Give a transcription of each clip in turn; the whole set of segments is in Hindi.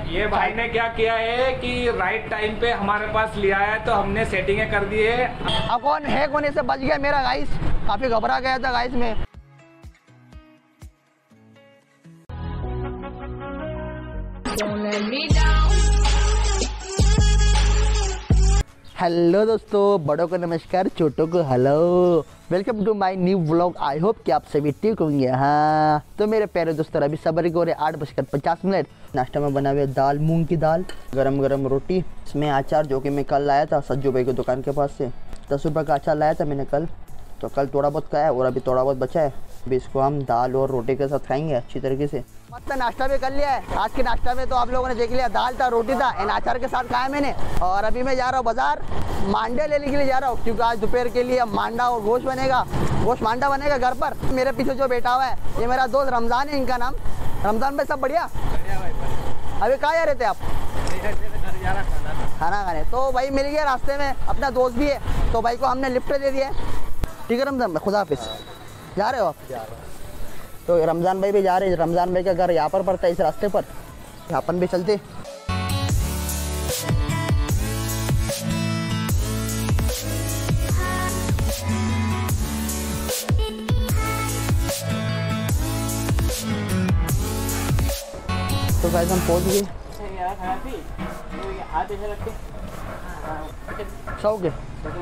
ये भाई ने क्या किया है कि राइट टाइम पे हमारे पास लिया है, तो हमने सेटिंगें कर दी है। अब कौन है कोने से बच गया मेरा गाइस, काफी घबरा गया था गाइस में। हेलो दोस्तों, बड़ों को नमस्कार, छोटों को hello, welcome to my new vlog. I hope कि आप सभी ठीक होंगे। हाँ तो मेरे प्यारे दोस्तों, अभी सबर को 8:50। नाश्ता में बना हुआ दाल, मूंग की दाल, गरम गरम रोटी, इसमें अचार जो कि मैं कल लाया था सज्जू भाई की दुकान के पास से। 10 रुपये का अचार लाया था मैंने कल, तो कल थोड़ा बहुत खाया और अभी थोड़ा बहुत बचा है। अभी इसको हम दाल और रोटी के साथ खाएंगे अच्छी तरीके से। मस्त नाश्ता भी कर लिया है। आज के नाश्ता में तो आप लोगों ने देख लिया, दाल था, रोटी था, इन अचार के साथ खाया मैंने। और अभी मैं जा रहा हूँ बाजार, मांडे लेने के लिए जा रहा हूँ, क्योंकि आज दोपहर के लिए मांडा और गोश्त बनेगा, गोश्त मांडा बनेगा घर पर। मेरे पीछे जो बैठा हुआ है ये मेरा दोस्त रमज़ान है, इनका नाम। रमज़ान भाई सब बढ़िया? अभी कहाँ जा रहे थे आप? खाना खाने। तो भाई मिल गया रास्ते में, अपना दोस्त भी है, तो भाई को हमने लिफ्ट दे दिया है। ठीक है रमज़ान भाई, खुदा हाफिज़। जा रहे हो आप? तो रमज़ान भाई भी जा रहे हैं। रमज़ान भाई का घर यहाँ पर पड़ता है, इस रास्ते पर। अपन भी चलते। तो गाइस हम पहुँच गए। सौ के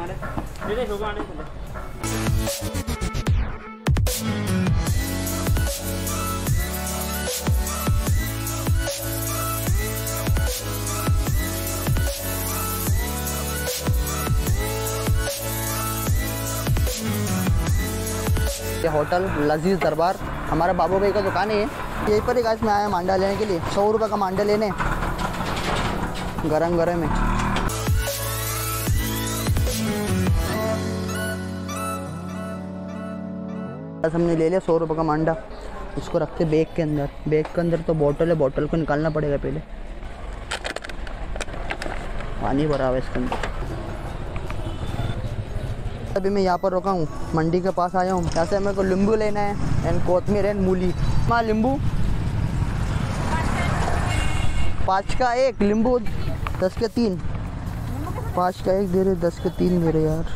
ये होटल लजीज दरबार, हमारा बाबू भाई का दुकान है ये। यहीं पर ही गाइस मैं आया मांडा लेने के लिए। 100 रुपये का मांडा लेने, गरम गरम है। बस हमने ले लिया 100 रुपये का मांडा। इसको रखते बैग के अंदर। बैग के अंदर तो बोतल है, बोतल को निकालना पड़ेगा पहले। पानी भरा हुआ है इसके अंदर। अभी मैं यहाँ पर रुका हूँ, मंडी के पास आया हूँ। यहाँ से मेरे को नींबू लेना है एंड कोतमीर एंड मूली। माँ नींबू 5 का 1, नींबू 10 के 3। 5 का 1 दे रहे, 10 के 3 दे रहे यार।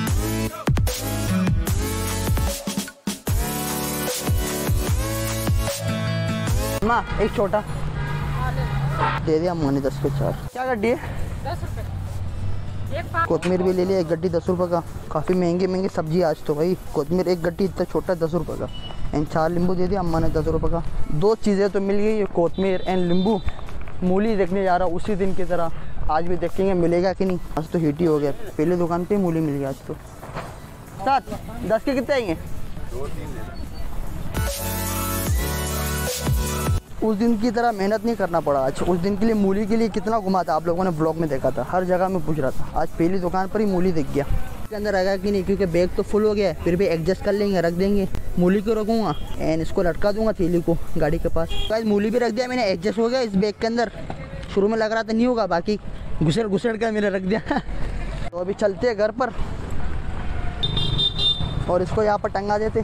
माँ एक छोटा दे दिया, माँ ने 10 के 4। क्या गड्डी है? 10 रुपये। कोतमीर भी ले लिया, एक गड्डी 10 रुपये का। काफ़ी महंगी सब्जी आज तो भाई। कोतमीर एक गड्डी इतना छोटा 10 रुपये का। एंड 4 नींबू दे दिया अम्मा ने 10 रुपये का। 2 चीज़ें तो मिल गई, कोतमीर एंड नींबू। मूली देखने जा रहा हूँ उसी दिन की तरह, आज भी देखेंगे मिलेगा कि नहीं। आज तो हिट ही हो गया, पहले दुकान पे मूली मिल गया आज तो। 7 10 के कितने आएंगे? 2-3 उस दिन की तरह मेहनत नहीं करना पड़ा आज। उस दिन के लिए मूली के लिए कितना घुमा था, आप लोगों ने ब्लॉग में देखा था, हर जगह में पूछ रहा था। आज पहली दुकान पर ही मूली दिख गया। इसके अंदर आएगा कि नहीं, क्योंकि बैग तो फुल हो गया है, फिर भी एडजस्ट कर लेंगे, रख देंगे। मूली को रखूँगा एंड इसको लटका दूंगा थैली को गाड़ी के पास। तो आज मूली भी रख दिया मैंने, एडजस्ट हो गया इस बैग के अंदर। शुरू में लग रहा था नहीं होगा, बाकी घुसड़ कर मैंने रख दिया। तो अभी चलते हैं घर पर और इसको यहाँ पर टंगा देते।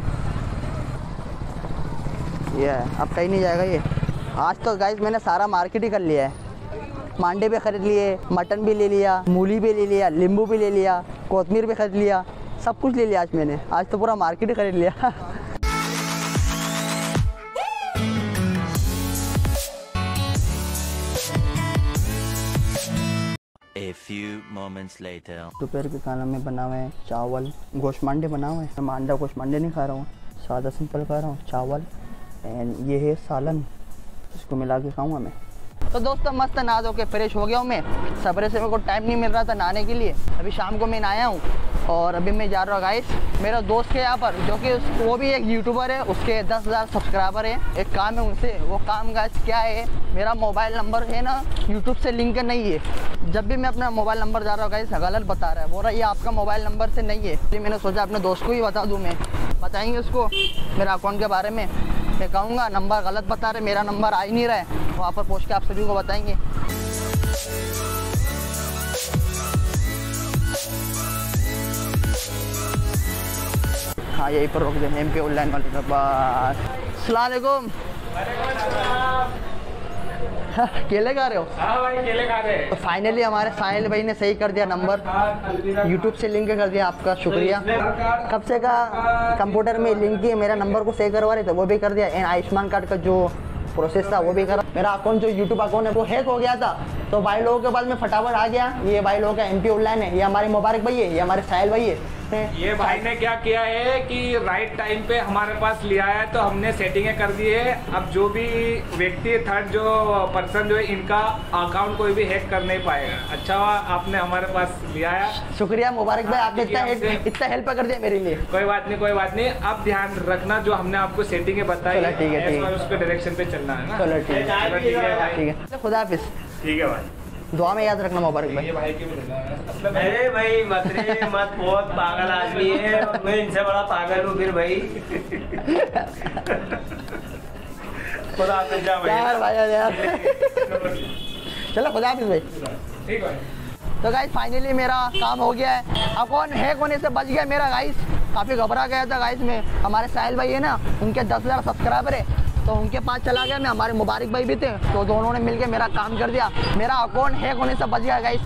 ये अब कहीं नहीं जाएगा ये। आज तो गाइस मैंने सारा मार्केट ही कर लिया है। मांडे भी खरीद लिए, मटन भी ले लिया, मूली भी ले लिया, नींबू भी ले लिया, कोतमीर भी खरीद लिया, सब कुछ ले लिया आज मैंने। आज तो पूरा मार्केट ही खरीद लिया। A few moments later. दोपहर के खाना में बना हुआ है चावल, गोश्त मांडे बना हुआ है। मैं मांडा गोश्त मांडे नहीं खा रहा हूँ, सादा सिंपल खा रहा हूँ, चावल एंड ये है सालन, इसको मिला के खाऊंगा मैं। तो दोस्तों मस्त नहा धो के फ्रेश हो गया हूँ मैं। सवेरे से मेरे को टाइम नहीं मिल रहा था नहाने के लिए, अभी शाम को मैं नहाया हूँ। और अभी मैं जा रहा हूँ गाइस मेरा दोस्त के यहाँ पर, जो कि वो भी एक यूट्यूबर है, उसके 10,000 सब्सक्राइबर है। एक काम है उनसे, वो काम गाइस क्या है, मेरा मोबाइल नंबर है ना यूट्यूब से लिंक नहीं है। जब भी मैं अपना मोबाइल नंबर जा रहा हूँ गाइस गलत बता रहा है, बोल रहा है ये आपका मोबाइल नंबर से नहीं है। इसलिए मैंने सोचा अपने दोस्त को ही बता दूँ, मैं बताएंगे उसको मेरा अकाउंट के बारे में। मैं कहूँगा नंबर गलत बता रहे, मेरा नंबर आ ही नहीं रहा है, वहाँ पर पहुँच के आप सभी को बताएंगे। हाँ यहीं पर रोक दें, MP ऑनलाइन वाले के पास। अस्सलाम वालेकुम। केले खा रहे हो? हाँ भाई केले खा रहे तो हैं। फाइनली हमारे साहिल भाई ने सही कर दिया नंबर, यूट्यूब से लिंक कर दिया, आपका शुक्रिया। कब से का कंप्यूटर में लिंक किए, मेरा नंबर को सही करवा रहे थे वो भी कर दिया, एंड आयुष्मान कार्ड का जो प्रोसेस था वो भी करा। मेरा अकाउंट जो यूट्यूब अकाउंट है वो हैक हो गया था, तो भाई लोगों के पास में फटाफट आ गया। ये भाई लोगों का MP ऑनलाइन है, ये हमारे मुबारक भाई है, ये हमारे साहिल भाई है। ये भाई ने क्या किया है कि राइट टाइम पे हमारे पास लिया है, तो हमने सेटिंगें कर दी है। अब जो भी व्यक्ति थर्ड जो पर्सन जो है इनका अकाउंट कोई भी हैक कर नहीं पाएगा। अच्छा हुआ आपने हमारे पास लिया है, शुक्रिया मुबारक भाई, आपने इतना हेल्प कर दिया मेरे लिए। कोई बात नहीं कोई बात नहीं। अब ध्यान रखना जो हमने आपको सेटिंगें बताई चलो ठीक है, ठीक है। उसके डायरेक्शन पे चलना है ना। चलो ठीक है, चलो ठीक है भाई। ठीक है, खुदा हाफिज। ठीक है भाई, दुआ में याद रखना मुबारक भाई। ये भाई की भी लेना है। मतलब अरे भाई मत रे मत, बहुत पागल आदमी है, मैं इनसे बड़ा पागल हूँ फिर भाई। खुदा हाफिज जा भाई। यार भाई यार चलो खुदा हाफिज भाई। ठीक है भाई। तो गाइस फाइनली मेरा काम हो गया है, अकाउंट हैक होने से बच गया मेरा गाइस। काफ़ी घबरा गया था गाइस में। हमारे साहिल भाई है ना, उनके 10,000 सब्सक्राइबर है, तो उनके पास चला गया मैं। हमारे मुबारक भाई भी थे, तो दोनों ने मिलके मेरा काम कर दिया, मेरा अकाउंट हैक होने से बच गया गाइस।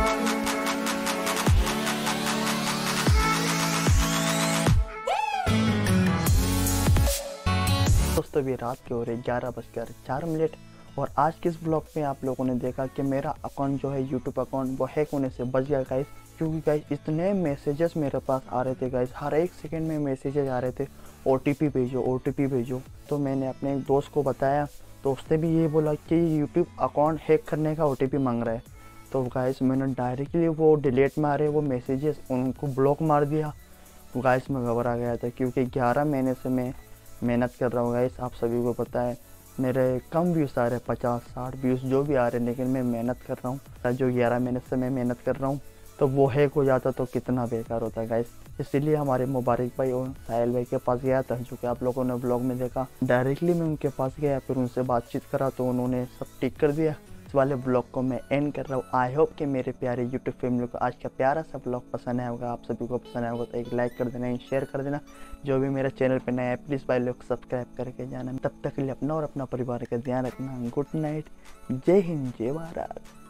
दोस्तों भी रात के हो रहे 11:04 और आज के इस ब्लॉग में आप लोगों ने देखा कि मेरा अकाउंट जो है यूट्यूब अकाउंट वो हैक होने से बच गया गाइस। क्योंकि गाइस इतने मैसेजेस मेरे पास आ रहे थे गाइस, हर एक सेकंड में मैसेजेस आ रहे थे, OTP भेजो OTP भेजो। तो मैंने अपने एक दोस्त को बताया, तो उसने भी ये बोला कि यूट्यूब अकाउंट हैक करने का OTP मांग रहा है। तो गाइस मैंने डायरेक्टली वो डिलीट मारे वो मैसेजेस, उनको ब्लॉक मार दिया। गाइस मैं घबरा गया था, क्योंकि 11 महीने से मैं मेहनत कर रहा हूँ गाइस, आप सभी को पता है। मेरे कम व्यूज़ आ रहे हैं, 50-60 व्यूज़ जो भी आ रहे हैं, लेकिन मैं मेहनत कर रहा हूँ। जो 11 महीने से मैं मेहनत कर रहा हूँ, तो वो हैक हो जाता तो कितना बेकार होता गाइस। इसीलिए हमारे मुबारक भाई और साहिल भाई के पास गया था, जो कि आप लोगों ने ब्लॉग में देखा। डायरेक्टली मैं उनके पास गया, फिर उनसे बातचीत करा, तो उन्होंने सब ठीक कर दिया। इस वाले ब्लॉग को मैं एंड कर रहा हूँ। आई होप कि मेरे प्यारे यूट्यूब फैमिली को आज का प्यारा सा ब्लॉग पसंद आया होगा। आप सभी को पसंद आया होगा तो एक लाइक कर देना, शेयर कर देना। जो भी मेरे चैनल पे नया है प्लीज़ भाई लोग सब्सक्राइब करके जाना। तब तक के लिए अपना और अपना परिवार का ध्यान रखना। गुड नाइट, जय हिंद, जय भारत।